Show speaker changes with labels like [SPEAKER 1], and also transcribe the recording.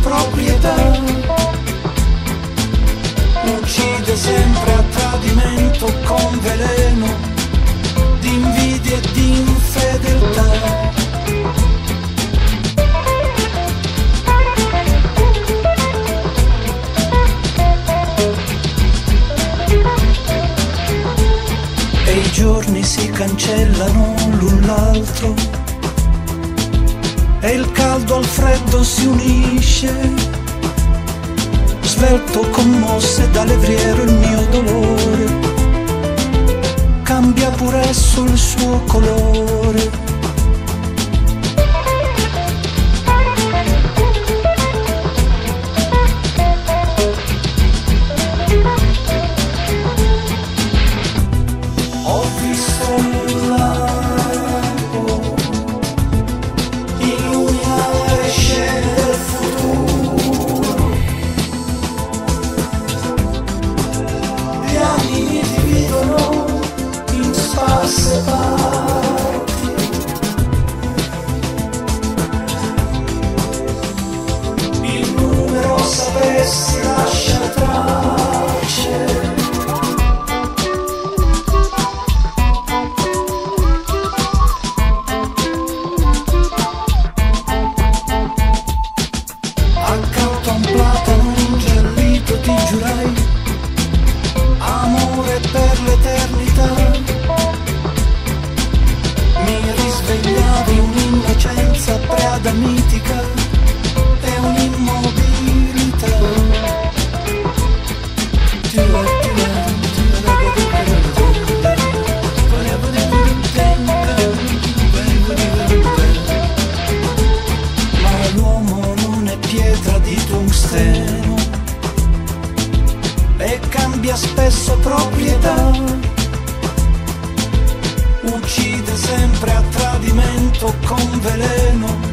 [SPEAKER 1] proprietà, uccide sempre a tradimento con veleno di invidia e di infedeltà. E i giorni si cancellano l'un l'altro, e il caldo al freddo si unisce, svelto, commosse da levriero il mio dolore, cambia pure esso il suo colore. Ho visto un lago illuminare scene del futuro, gli anni mi dividono in sparse parti, il numero sapessi lascia tracce. Accanto a un platano ingiallito ti giurai amore per l'eternità. Mi risvegliavi un'innocenza preadamitica e un'immobilità. Ma l'uomo non è pietra di tungsteno e cambia spesso proprietà, uccide sempre a tradimento con veleno